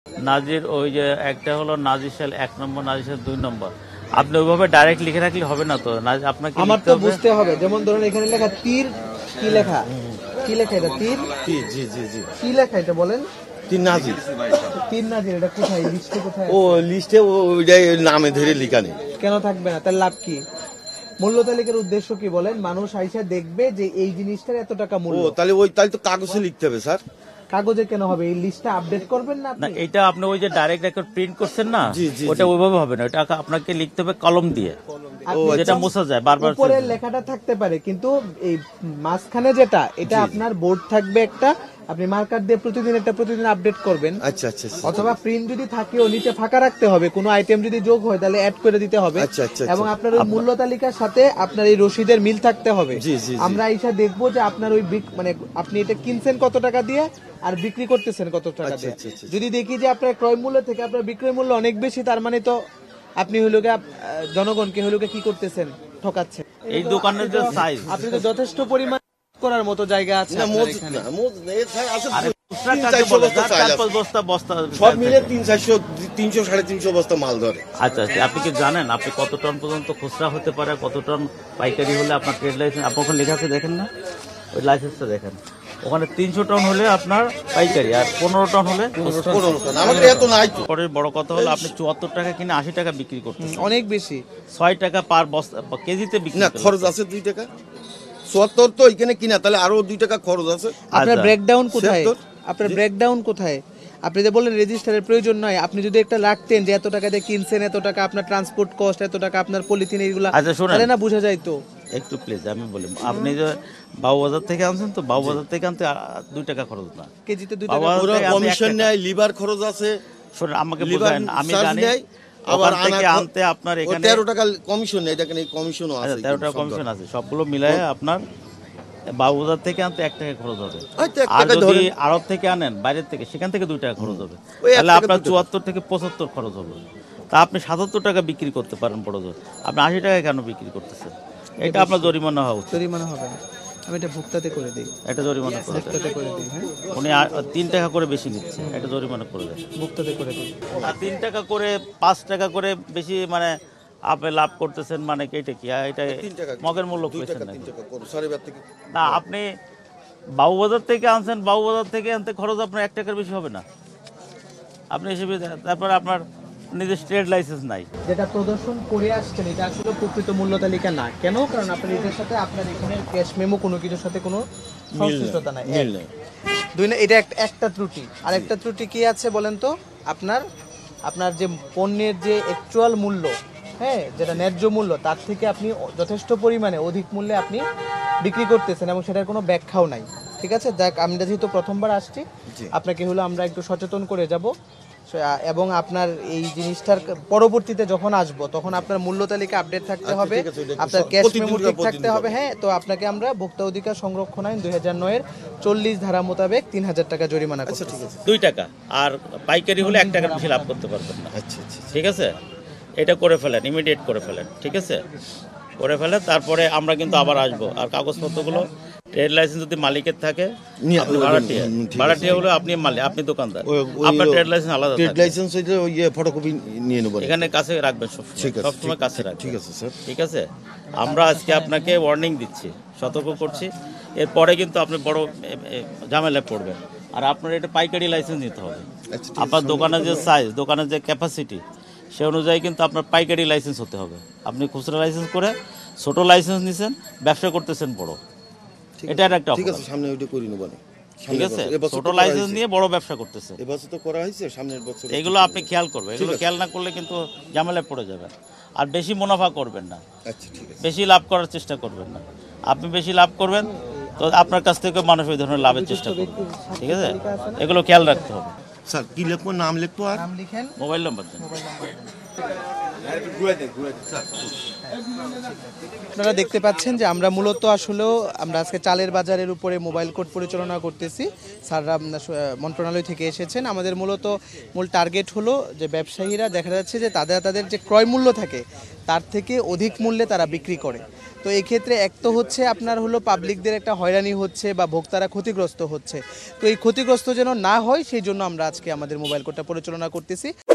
নাজির ওই যে একটা হলো নাজিরশাল 1 নম্বর, নাজিরশাল 2 নম্বর। আপনি ওইভাবে ডাইরেক্ট লিখে রাখলে হবে না তো, আপনাকে আমার তো বুঝতে হবে। যেমন ধরুন এখানে লেখা তীর, কি লেখা, কি লেখা এটা? তীর, জি জি জি। কি লেখা এটা বলেন? তীর নাজির। তীর নাজির এটা কোথায় লিস্টে? কোথায়? ও লিস্টে ওইটাই নামে ধরে লেখা নেই। কেন থাকবে না? তার লাভ কি? মূল্য তালিকার উদ্দেশ্য কি বলেন? মানুষ আইসা দেখবে যে এই জিনিসটার এত টাকা মূল্য। তাহলে তো কাগজে লিখতে হবে স্যার। কাগজে কেন হবে? এই লিস্টটা আপডেট করবেন না না, আপনি? এটা আপনি ওই যে ডাইরেক্ট রেকর্ড প্রিন্ট করছেন না, ওটা ওইভাবে হবে না। এটা আপনাকে লিখতে হবে কলম দিয়ে, যেটা মোছা যায় বারবার। উপরের লেখাটা থাকতে পারে, কিন্তু এই মাঝখানে যেটা, এটা আপনার বোর্ড থাকবে একটা, আপনি মার্কার দিয়ে প্রতিদিন আপডেট করবেন। আচ্ছা আচ্ছা। অথবা প্রিন্ট যদি থাকেও নিচে ফাঁকা রাখতে হবে, কোনো আইটেম যদি যোগ হয় তাহলে অ্যাড করে দিতে হবে। আচ্ছা আচ্ছা। এবং আপনার ওই মূল্য তালিকার সাথে আপনার এই রসিদের মিল থাকতে হবে। আমরা আইসা দেখবো যে আপনার ওই মানে আপনি এটা কিনছেন কত টাকা দিয়ে আর বিক্রি করতেছেন কত টাকা দিয়ে। যদি দেখি যে আপনার ক্রয় মূল্য থেকে আপনার বিক্রয় মূল্য অনেক বেশি, তার মানে তো আপনি জনগণকে কি করতেছেন? ঠকাচ্ছেন। এই দোকানের যে সাইজ, আপনি তো যথেষ্ট পরিমাণ করার মতো জায়গা আছে সব মিলে 300-350 বস্তা মাল ধরে। আচ্ছা আচ্ছা। আপনি কি জানেন আপনি কত টন পর্যন্ত খুচরা হতে পারে, কত টন পাইকারি হলে আপনার ট্রেড লাইসেন্স? আপনার ওখানে লেখা আছে, দেখেন না ওই লাইসেন্সটা? দেখেন ওখানে 300 টন হলে আপনার পাইকারি, আর 15 টন হলে। পরে বড় কথা হলো আপনি 74 টাকা কিনে 80 টাকা বিক্রি করতেন, অনেক বেশি। 6 টাকা পার বস্তা কেজিতে বিক্রি। না, খরচ আছে 2 টাকা। 74 তো এখানে কিনা, তাহলে আরো 2 টাকা খরচ আছে। আপনার ব্রেকডাউন কোথায়? আপনার ব্রেকডাউন কোথায়? আপনি যে বললেন রেজিস্টারের প্রয়োজন নয়, আপনি যদি একটা রাখতেন যে এত টাকা দিয়ে কিনছেন, এত টাকা আপনার ট্রান্সপোর্ট কস্ট, এত টাকা আপনার পলিথিন, এইগুলা, তাহলে না বোঝা যায় তো। একটু প্লিজ আমি বলি, আপনি যে বাবুবাজার থেকে আনছেন, তো বাবুবাজার থেকে আনতে 2 টাকা খরচ না, কেজিতে 2 টাকা কমিশন নেয়, লিভার খরচ আছে। শুনুন আমাকে বুঝান, আমি জানি আবার আনতে আপনার এখানে 13 টাকা কমিশন নেয়, দেখেন এই কমিশনও আছে। 13 টাকা কমিশন আছে, সবগুলো মিলায় আপনার বাবুবাজার থেকে আনতে 1 টাকা খরচ হবে। আর যদি আড়ত থেকে আনেন বাইরের থেকে, সেখান থেকে 2 টাকা খরচ হবে, তাহলে আপনার 74 থেকে 75 খরচ হবে। তা আপনি 77 টাকা বিক্রি করতে পারেন বড় জোর, আপনি 80 টাকা কেন বিক্রি করতেছেন? এটা আপনার জরিমানা হওয়া উচিত। জরিমানা হবে না, আমি এটা ভুক্তাতে করে দিই। এটা জরিমানা করে দেন। হ্যাঁ, উনি 3 টাকা করে বেশি নিচ্ছে, এটা জরিমানা করে দেন, ভুক্তাতে করে দিই। আর 3 টাকা করে 5 টাকা করে বেশি, মানে আপনি লাভ করতেছেন, মানে এটা কি? এটা মগের মূল্য পেয়েছেন না। আপনি বাবুবাজার থেকে আনছেন, বাবুবাজার থেকে আনতে খরচ আপনার 1 টাকার বেশি হবে না, আপনি হিসেবে। তারপরে আপনার নিজের ট্রেড লাইসেন্স নাই, যেটা প্রদর্শন করে আসছেন এটা আসলে প্রকৃত মূল্য তালিকা না। কেন? কারণ আপনার এটার সাথে আপনার এখানে ক্যাশ মেমো কোনো কিছুর সাথে কোনো সংশ্লিষ্টতা নাই। এটা একটা ত্রুটি। আর একটা ত্রুটি কি আছে বলেন তো? আপনার যে পণ্যের যে অ্যাকচুয়াল মূল্য, হ্যাঁ, যেটা ন্যায্য মূল্য, তার থেকে আপনি যথেষ্ট পরিমাণে অধিক মূল্যে আপনি বিক্রি করতেছেন, এবং সেটার কোনো ব্যাখ্যাও নাই। ঠিক আছে, যাক, আমি যেহেতু প্রথমবার আসছি, আপনাকে আমরা একটু সচেতন করে যাব। এবং আপনার এই জিনিসটার পরবর্তীতে যখন আসবো, তখন আপনার মূল্য তালিকা আপডেট থাকতে হবে, আপনার ক্যাশ মেমো ঠিক থাকতে হবে। হ্যাঁ, তো আপনাকে আমরা ভোক্তা অধিকার সংরক্ষণ আইন 2009-এর 40 ধারা মোতাবেক 3000 টাকা জরিমানা করছি। 2 টাকা, আর পাইকারি হলে 1 টাকার বেশি লাভ করতে পারবেন না। আচ্ছা আচ্ছা, ঠিক আছে, এটা করে ফেলেন, ইমিডিয়েট করে ফেলেন, ঠিক আছে, করে ফেলেন। তারপরে আমরা কিন্তু আবার আসবো, আর কাগজপত্রগুলো, ট্রেড লাইসেন্স যদি মালিকের থাকে, ভাড়াটিয়া হলে আপনি মালিক, আপনি দোকানদার, আপনার ট্রেড লাইসেন্স আলাদা, ট্রেড লাইসেন্স হইলে ওই ফটোকপি নিয়ে নেব, এখানে কাছে রাখবেন, সবসময় কাছে রাখবেন। ঠিক আছে স্যার, ঠিক আছে। আমরা আজকে আপনাকে ওয়ার্নিং দিচ্ছি, সতর্ক করছি, এরপরে কিন্তু আপনি বড় ঝামেলায় পড়বেন। আর আপনার এটা পাইকারি লাইসেন্স নিতে হবে, আপনার দোকানের যে সাইজ, দোকানের যে ক্যাপাসিটি, সে অনুযায়ী কিন্তু আপনার পাইকারি লাইসেন্স হতে হবে। আপনি খুচরা লাইসেন্স করে ছোট লাইসেন্স নিছেন, ব্যবসা করতেছেন বড়, এটা একটা, ঠিক আছে, সামনে ওইটা করি নেব, ঠিক আছে, ছোট লাইসেন্স নিয়ে বড় ব্যবসা করতেছে, এবছর তো করা হয়েছে, সামনের বছর এগুলো আপনি খেয়াল করবেন। এগুলো খেয়াল না করলে কিন্তু ঝামেলায় পড়ে যাবেন। আর বেশি মুনাফা করবেন না, আচ্ছা ঠিক আছে, বেশি লাভ করার চেষ্টা করবেন না। আপনি বেশি লাভ করবেন তো আপনার কাছ থেকে মানুষ ওই ধরনের লাভের চেষ্টা করবে, ঠিক আছে, এগুলো খেয়াল রাখতে হবে। স্যার কি লিখবো? নাম লিখবো আর নাম লিখেন, মোবাইল নাম্বার দেন। আপনারা দেখতে পাচ্ছেন যে আমরা মূলত আসলেও আমরা আজকে চালের বাজারের উপরে মোবাইল কোর্ট পরিচালনা করতেছি। স্যাররা মন্ত্রণালয় থেকে এসেছেন। আমাদের মূল টার্গেট হলো যে ব্যবসায়ীরা দেখা যাচ্ছে যে তাদের যে ক্রয় মূল্য থাকে তার থেকে অধিক মূল্যে তারা বিক্রি করে। তো এই ক্ষেত্রে এক তো হচ্ছে আপনার হলো পাবলিকদের একটা হয়রানি হচ্ছে বা ভোক্তারা ক্ষতিগ্রস্ত হচ্ছে। তো এই ক্ষতিগ্রস্ত যেন না হয় সেই জন্য আমরা আজকে আমাদের মোবাইল কোর্টটা পরিচালনা করতেছি।